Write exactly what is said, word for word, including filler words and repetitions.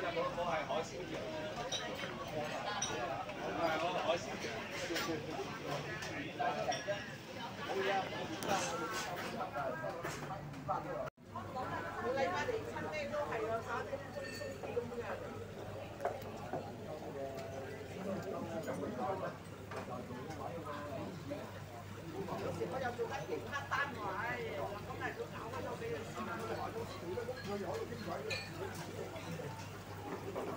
我我係海鮮條，係我海鮮條。好嘢啊！每禮拜嚟親咧都係有炒啲鬆鬆啲咁嘅。有時我又做緊其他單位，咁係都搞開咗俾佢試下。